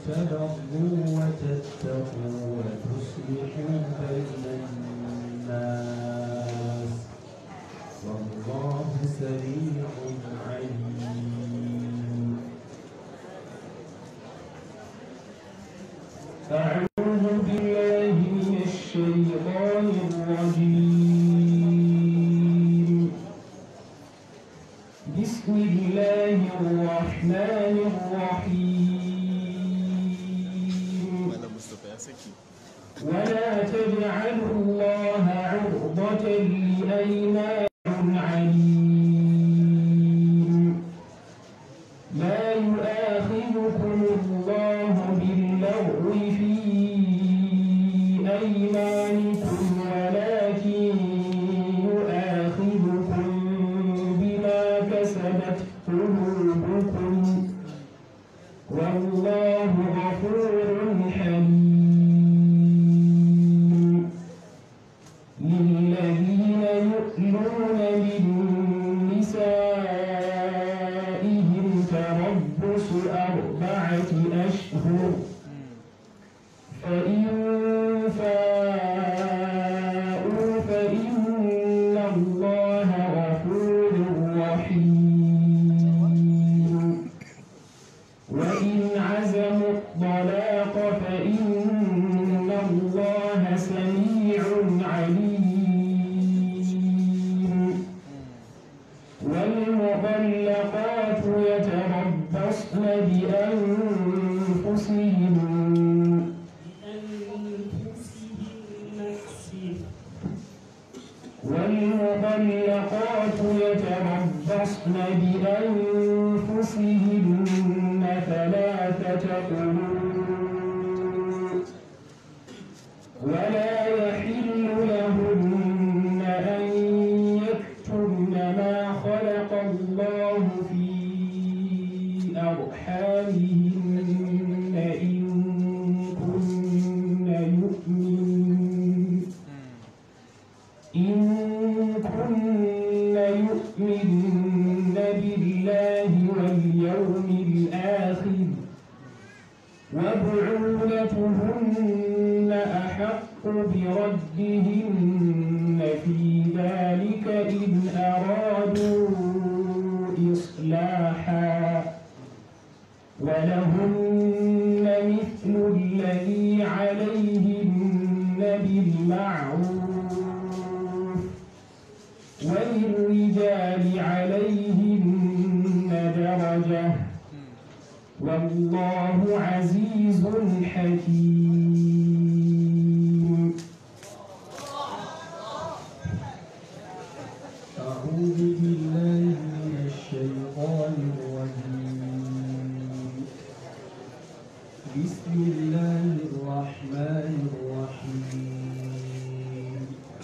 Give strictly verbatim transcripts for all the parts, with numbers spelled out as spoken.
تبروا وتتقوا وتصلحوا بين الناس والله سميع عليم. أعوذ بالله من الشيطان الرجيم. بسم الله الرحمن الرحيم. ولا تجعلوا الله عرضة لأيمانكم عليم. لا يؤاخذكم الله باللغو في أيمانكم ولكن يؤاخذكم بما كسبت قلوبكم والله غفور حليم. للذين يؤلون من نسائهم تربص أربعة أشهر فإن فاءوا فإن الله غفور رحيم. وإن عزموا الطلاق فإن الله سميع عليم. والمطلقات يتربصن بأنفسهن والمطلقات يتربصن بأنفسهن ثلاثة قروء ولا يحل لهن أن يكتمن ما خلق الله في أرحامهن إن كن يؤمن إن كن يؤمن بالله واليوم الآخر وبعولتهن أحق بردهن في ذلك إن أرادوا إصلاحا ولهن مثل الذي عليهن بالمعروف وللرجال عليهن درجة والله عزيز حكيم. أعوذ بالله من الشيطان الرجيم. بسم الله الرحمن الرحيم.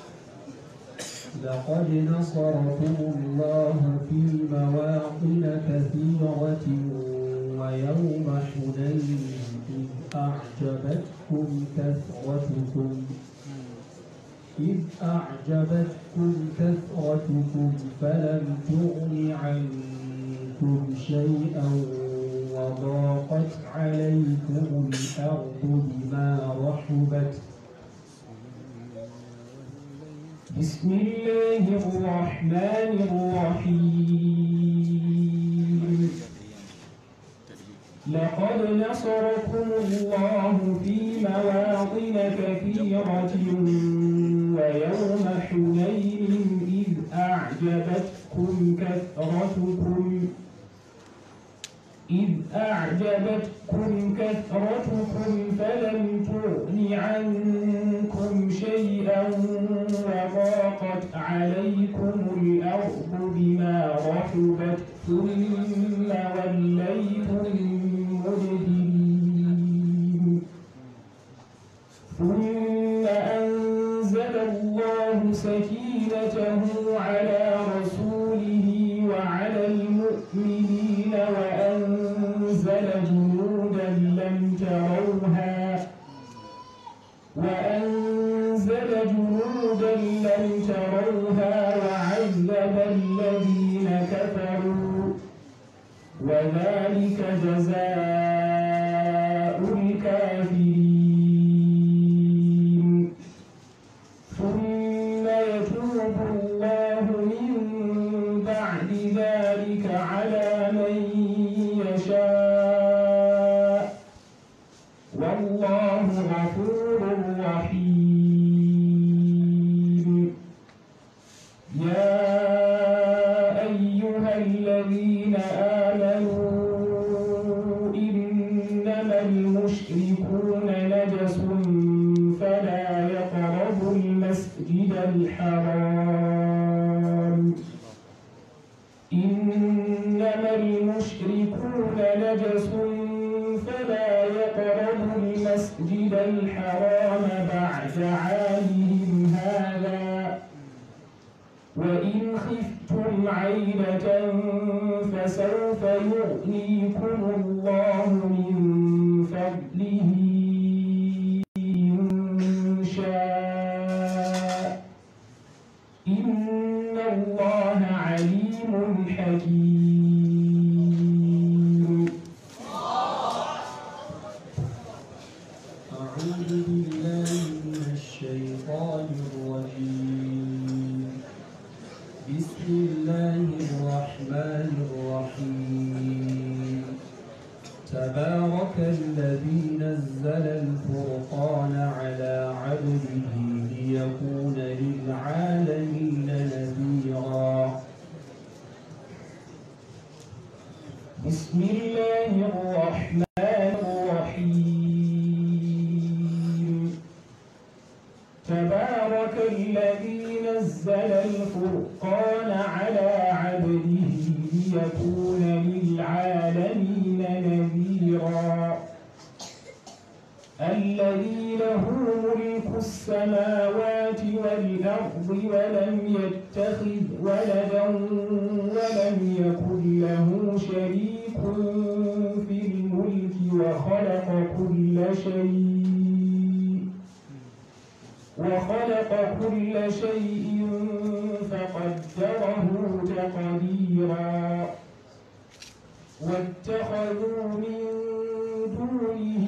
لقد نصركم الله في مواطن كثيرة ويوم حنين إذ أعجبتكم كثرتكم إذ أعجبتكم كثرتكم فلم تغن عنكم شيئا وضاقت عليكم الأرض بما رحبت. بسم الله الرحمن الرحيم. لقد نصركم الله في مواطن كثيرة ويوم حنين إذ أعجبتكم كثرتكم إذ أعجبتكم كثرتكم فلم تغن عنكم شيئا وضاقت عليكم الأرض بما رحبت ثم وليتم مدبرين. ثم أنزل الله سكينته على رسوله وعلى المؤمنين وأنزل جنودا لم تروها وأنزل جنودا لم تروها وعذب الذين كفروا وذلك جزاء المشركون نجس فلا يقربوا المسجد الحرام إنما المشركون نجس فلا يقربوا المسجد الحرام بعد عامهم هذا وإن خفتم عيلة فسوف يغنيكم الله من فضله إن شاء إن الله عليم حكيم. أعوذ بالله من الشيطان الرجيم. بسم الله الرحمن الرحيم. تبارك الذي نزل الفرقان على عبده ليكون للعالمين نذيرا. بسم الله الرحمن الرحيم. تبارك الذي نزل الفرقان على عبده ليكون للعالمين نذيرا. الذي له ملك السماوات والأرض ولم يتخذ ولدا ولم يكن له شريك في الملك وخلق كل شيء وخلق كل شيء فقدره تقديرا. واتخذوا من دونه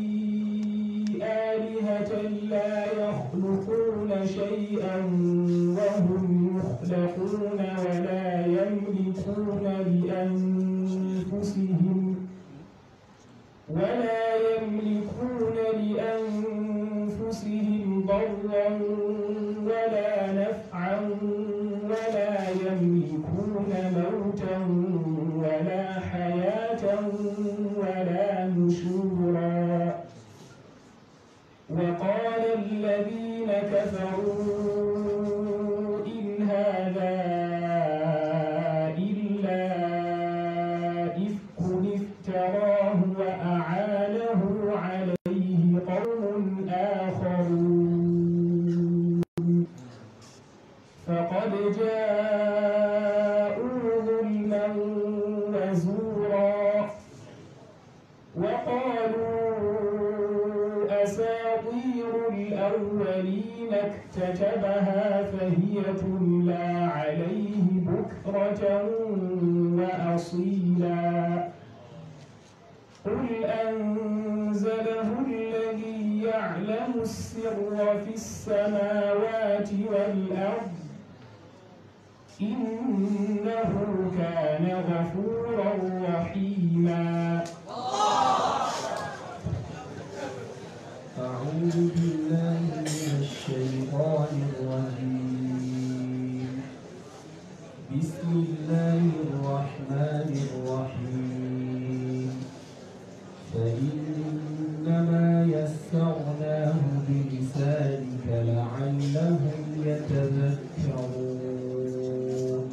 آلهة لا يخلقون شيئا وهم يخلقون ولا يملكون لأنفسهم ولا يملكون لأنفسهم ضرا ولا نفعا ولا يملكون موتا ولا حياة ولا نشورا. وقال الذين كفروا إن هذا إلا إفك افتراه وأعانه عليه قوم آخرون فقد جاءوا ظلما وزورا. وقالوا أساطير الأولين اكتتبها فهي تملى عليه بكرة وأصيلا. قل أنزله الذي يعلم السر في السماوات والأرض إنه كان غفورا رحيما. أعوذ بالله من الشيطان الرجيم. بسم الله الرحمن الرحيم. فإنما يسرناه بلسانك لعلهم يتذكرون.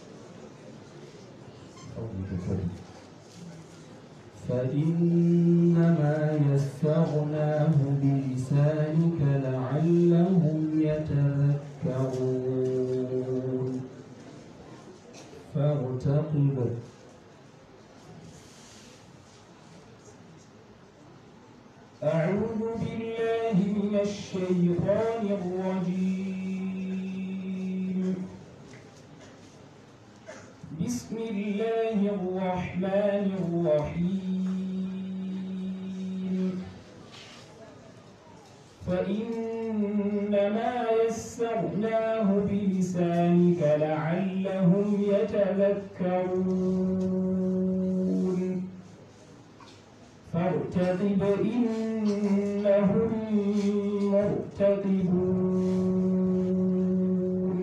فإنما يسرناه بلسانك لعلهم يتذكرون. فارتقب. أعوذ بالله من الشيطان الرجيم. بسم الله الرحمن الرحيم. فإنما يسرناه بلسانك لعلهم يتذكرون. فارتقب إنهم مرتقبون.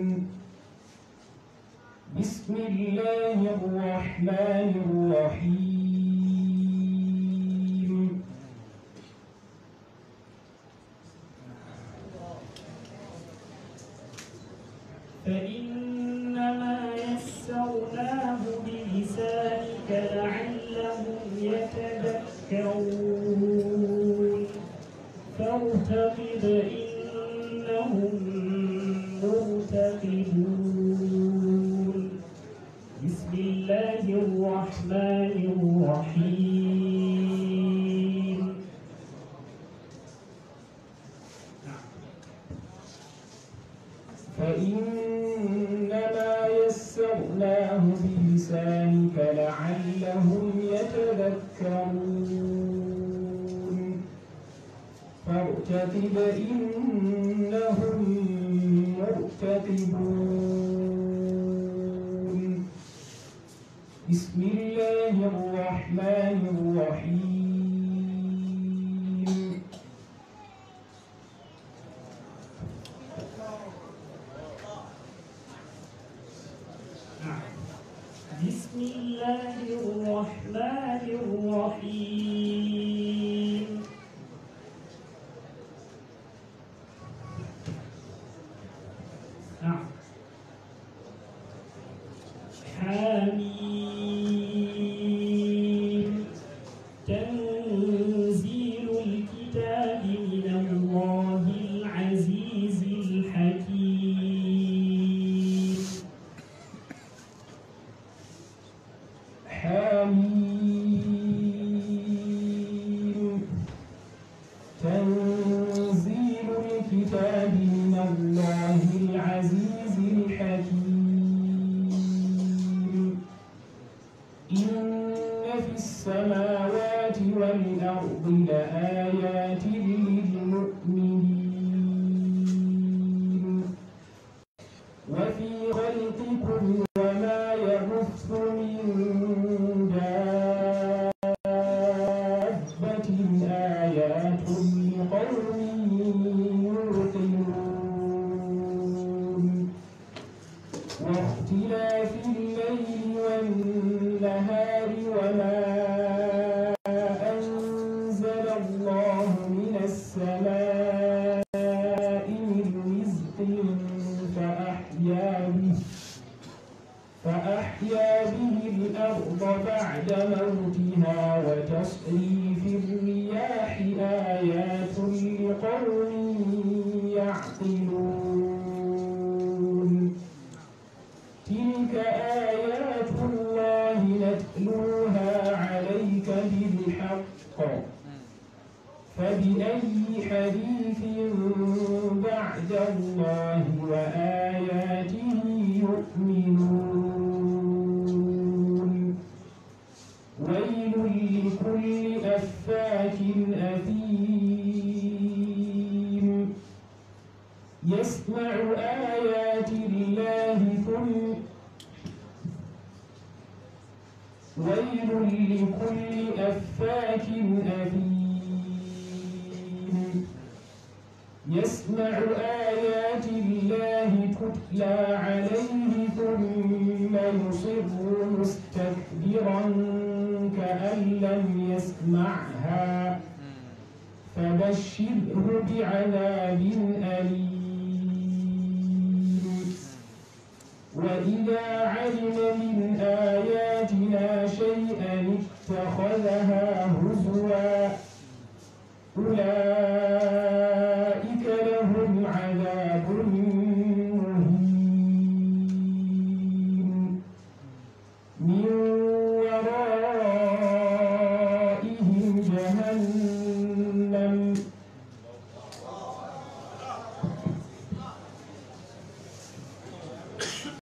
بسم الله الرحمن الرحيم. فإنما يسرناه بلسانك لعلهم يتذكرون فارتقب إنهم مرتقبون بسم الله الرحمن الرحيم فإنما يسرناه بلسانك لعلهم يتذكرون فارتقب إنهم مرتقبون بسم الله الرحمن الرحيم بسم الله الرحمن الرحيم حميم تنزيل الكتاب من الله العزيز الحكيم حميم تنزيل الكتاب من الله العزيز الحكيم إن في السماوات والأرض لآيات للمؤمنين وفي خلقكم وما يبث من دابة آيات لقوم يوقنون واختلاف الليل والنهار وما أنزل الله من السماء من رزق فأحيا به فأحيا به الأرض بعد موتها وتصريف الرياح آيات لقوم يعقلون تلك آيات الله نتلوها عليك بالحق فبأي حديث بعد الله وآياته يؤمنون ويل لكل أفاك أثيم يسمع آيات الله ثم ويل لكل أفاك أثيم يسمع آيات الله تتلى عليه ثم يصر مستكبرا كأن لم يسمعها فبشره بعذاب أليم وإذا علم من آياتنا شيئا اتخذها هزوا أولئك